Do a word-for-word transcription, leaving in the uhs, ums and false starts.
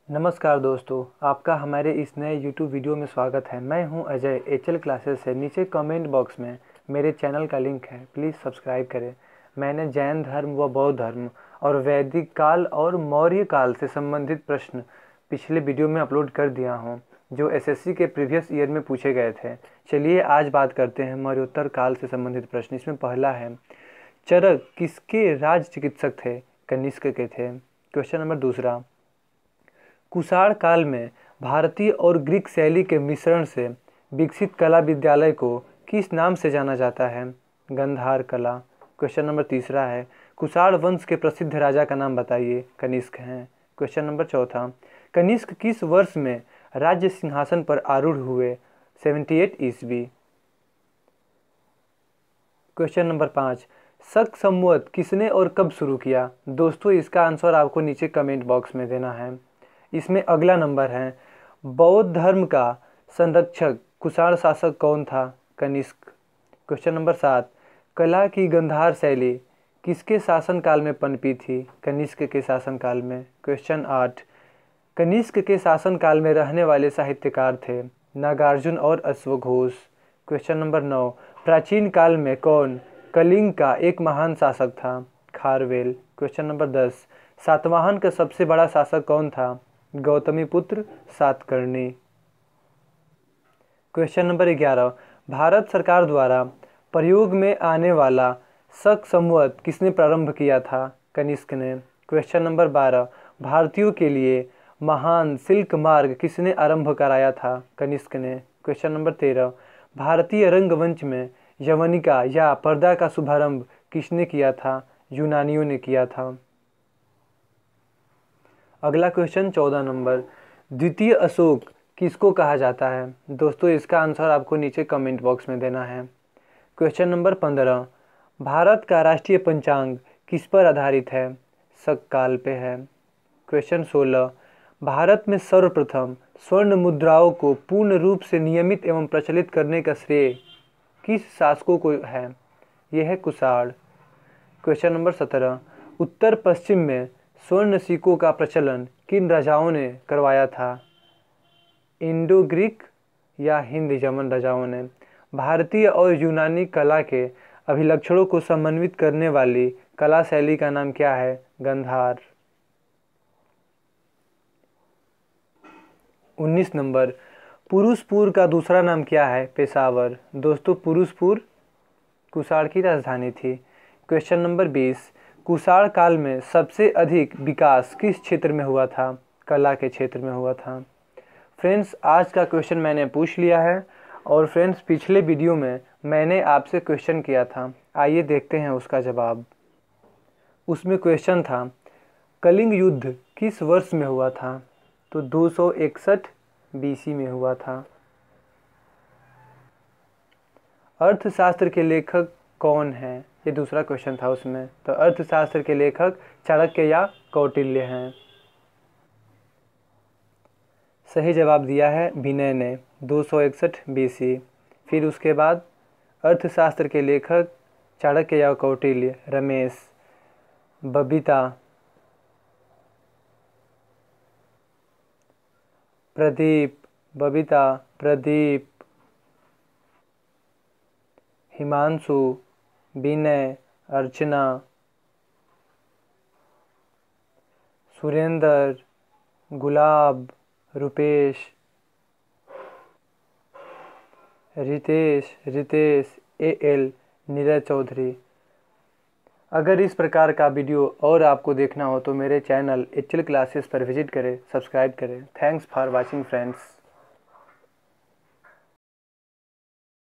नमस्कार दोस्तों, आपका हमारे इस नए यूट्यूब वीडियो में स्वागत है। मैं हूं अजय एचएल क्लासेस से। नीचे कमेंट बॉक्स में मेरे चैनल का लिंक है, प्लीज़ सब्सक्राइब करें। मैंने जैन धर्म व बौद्ध धर्म और वैदिक काल और मौर्य काल से संबंधित प्रश्न पिछले वीडियो में अपलोड कर दिया हूं, जो एसएससी के प्रीवियस ईयर में पूछे गए थे। चलिए आज बात करते हैं मौर्योत्तर काल से संबंधित प्रश्न। इसमें पहला है, चरक किसके राज चिकित्सक थे? कनिष्क के थे। क्वेश्चन नंबर दूसरा, कुषाण काल में भारतीय और ग्रीक शैली के मिश्रण से विकसित कला विद्यालय को किस नाम से जाना जाता है? गंधार कला। क्वेश्चन नंबर तीसरा है, कुषाण वंश के प्रसिद्ध राजा का नाम बताइए। कनिष्क हैं। क्वेश्चन नंबर चौथा, कनिष्क किस वर्ष में राज्य सिंहासन पर आरूढ़ हुए? अठहत्तर ईस्वी। क्वेश्चन नंबर पाँच, शक संवत किसने और कब शुरू किया? दोस्तों इसका आंसर आपको नीचे कमेंट बॉक्स में देना है। इसमें अगला नंबर है, बौद्ध धर्म का संरक्षक कुषाण शासक कौन था? कनिष्क। क्वेश्चन नंबर सात, कला की गंधार शैली किसके शासनकाल में पनपी थी? कनिष्क के शासनकाल में। क्वेश्चन आठ, कनिष्क के शासनकाल में रहने वाले साहित्यकार थे? नागार्जुन और अश्वघोष। क्वेश्चन नंबर नौ, प्राचीन काल में कौन कलिंग का एक महान शासक था? खारवेल। क्वेश्चन नंबर दस, सातवाहन का सबसे बड़ा शासक कौन था? गौतमीपुत्र सातकर्णी। क्वेश्चन नंबर ग्यारह, भारत सरकार द्वारा प्रयोग में आने वाला शक संवत किसने प्रारंभ किया था? कनिष्क ने। क्वेश्चन नंबर बारह, भारतीयों के लिए महान सिल्क मार्ग किसने आरंभ कराया था? कनिष्क ने। क्वेश्चन नंबर तेरह, भारतीय रंगमंच में यवनिका या पर्दा का शुभारंभ किसने किया था? यूनानियों ने किया था। अगला क्वेश्चन चौदह नंबर, द्वितीय अशोक किसको कहा जाता है? दोस्तों इसका आंसर आपको नीचे कमेंट बॉक्स में देना है। क्वेश्चन नंबर पंद्रह, भारत का राष्ट्रीय पंचांग किस पर आधारित है? शक काल पे है। क्वेश्चन सोलह, भारत में सर्वप्रथम स्वर्ण मुद्राओं को पूर्ण रूप से नियमित एवं प्रचलित करने का श्रेय किस शासकों को है? यह है कुषाण। क्वेश्चन नंबर सत्रह, उत्तर पश्चिम में स्वर्ण सिक्कों का प्रचलन किन राजाओं ने करवाया था? इंडो ग्रीक या हिंद यमन राजाओं ने। भारतीय और यूनानी कला के अभिलक्षणों को समन्वित करने वाली कला शैली का नाम क्या है? गंधार। उन्नीस नंबर, पुरुषपुर का दूसरा नाम क्या है? पेशावर। दोस्तों पुरुषपुर कुषाण की राजधानी थी। क्वेश्चन नंबर बीस, कुषाण काल में सबसे अधिक विकास किस क्षेत्र में हुआ था? कला के क्षेत्र में हुआ था। फ्रेंड्स आज का क्वेश्चन मैंने पूछ लिया है और फ्रेंड्स पिछले वीडियो में मैंने आपसे क्वेश्चन किया था, आइए देखते हैं उसका जवाब। उसमें क्वेश्चन था, कलिंग युद्ध किस वर्ष में हुआ था? तो दो सौ इकसठ बीसी में हुआ था। अर्थशास्त्र के लेखक कौन है? ये दूसरा क्वेश्चन था उसमें। तो अर्थशास्त्र के लेखक चाणक्य या कौटिल्य हैं। सही जवाब दिया है विनय ने, दो सौ इकसठ बीसी। फिर उसके बाद अर्थशास्त्र के लेखक चाणक्य या कौटिल्य, रमेश। Babita, Pradeep, Babita, Pradeep, Himanshu, Vinay, Archana, Surendra, Gulab, Rupesh, Ritesh, Ritesh, A L, Neeraj Chaudhary. अगर इस प्रकार का वीडियो और आपको देखना हो तो मेरे चैनल एचएल क्लासेस पर विजिट करें, सब्सक्राइब करें। Thanks for watching friends.